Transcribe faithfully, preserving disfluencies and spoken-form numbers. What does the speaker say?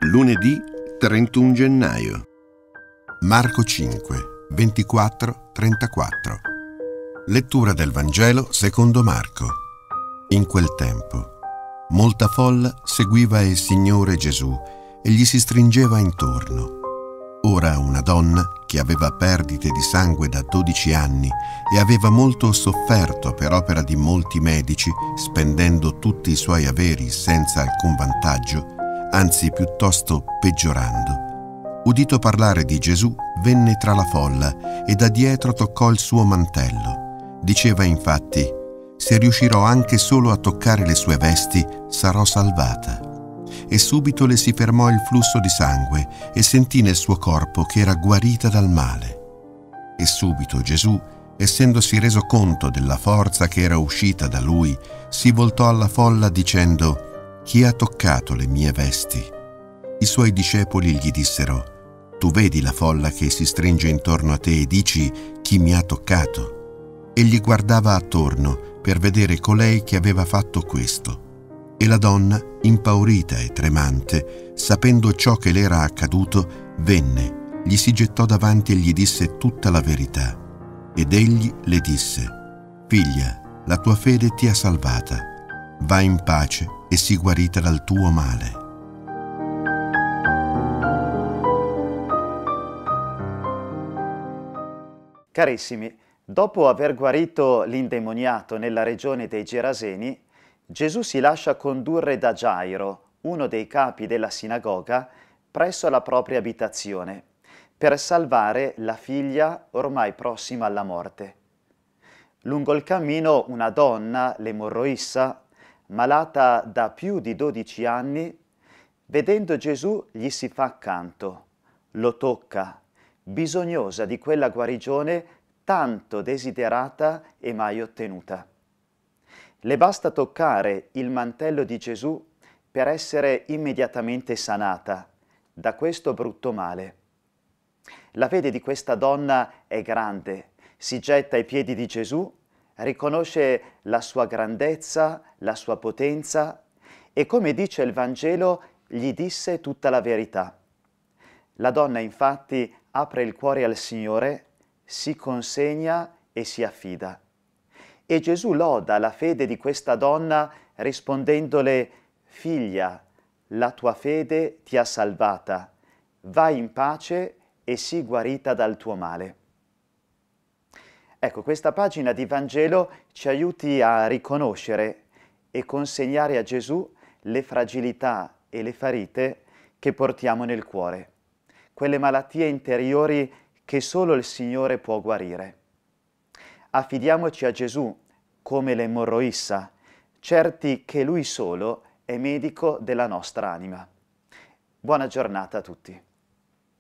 Lunedì trentuno gennaio. Marco cinque, ventiquattro trentaquattro. Lettura del Vangelo secondo Marco. In quel tempo, molta folla seguiva il Signore Gesù e gli si stringeva intorno. Ora una donna, che aveva perdite di sangue da dodici anni e aveva molto sofferto per opera di molti medici, spendendo tutti i suoi averi senza alcun vantaggio, anzi piuttosto peggiorando, udito parlare di Gesù, venne tra la folla e da dietro toccò il suo mantello. Diceva infatti: «Se riuscirò anche solo a toccare le sue vesti, sarò salvata». E subito le si fermò il flusso di sangue e sentì nel suo corpo che era guarita dal male. E subito Gesù, essendosi reso conto della forza che era uscita da lui, si voltò alla folla dicendo: «Chi ha toccato le mie vesti?» I suoi discepoli gli dissero: «Tu vedi la folla che si stringe intorno a te e dici: chi mi ha toccato?» Egli guardava attorno per vedere colei che aveva fatto questo. E la donna, impaurita e tremante, sapendo ciò che le era accaduto, venne, gli si gettò davanti e gli disse tutta la verità. Ed egli le disse: «Figlia, la tua fede ti ha salvata. Va in pace e sii guarita dal tuo male». Carissimi, dopo aver guarito l'indemoniato nella regione dei Geraseni, Gesù si lascia condurre da Gairo, uno dei capi della sinagoga, presso la propria abitazione, per salvare la figlia ormai prossima alla morte. Lungo il cammino una donna, l'emorroissa, malata da più di dodici anni, vedendo Gesù gli si fa accanto, lo tocca, bisognosa di quella guarigione tanto desiderata e mai ottenuta. Le basta toccare il mantello di Gesù per essere immediatamente sanata da questo brutto male. La fede di questa donna è grande, si getta ai piedi di Gesù, riconosce la sua grandezza, la sua potenza e, come dice il Vangelo, gli disse tutta la verità. La donna infatti apre il cuore al Signore, si consegna e si affida. E Gesù loda la fede di questa donna rispondendole: «Figlia, la tua fede ti ha salvata, vai in pace e sii guarita dal tuo male». Ecco, questa pagina di Vangelo ci aiuti a riconoscere e consegnare a Gesù le fragilità e le ferite che portiamo nel cuore, quelle malattie interiori che solo il Signore può guarire. Affidiamoci a Gesù come l'emorroissa, certi che Lui solo è medico della nostra anima. Buona giornata a tutti.